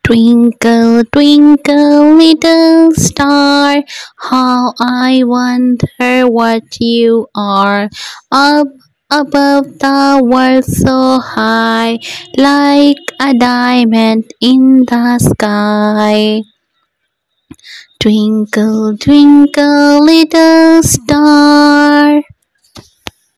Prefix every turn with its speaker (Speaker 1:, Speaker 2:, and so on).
Speaker 1: Twinkle, twinkle, little star, how I wonder what you are. Up above the world so high, like a diamond in the sky. Twinkle, twinkle, little star.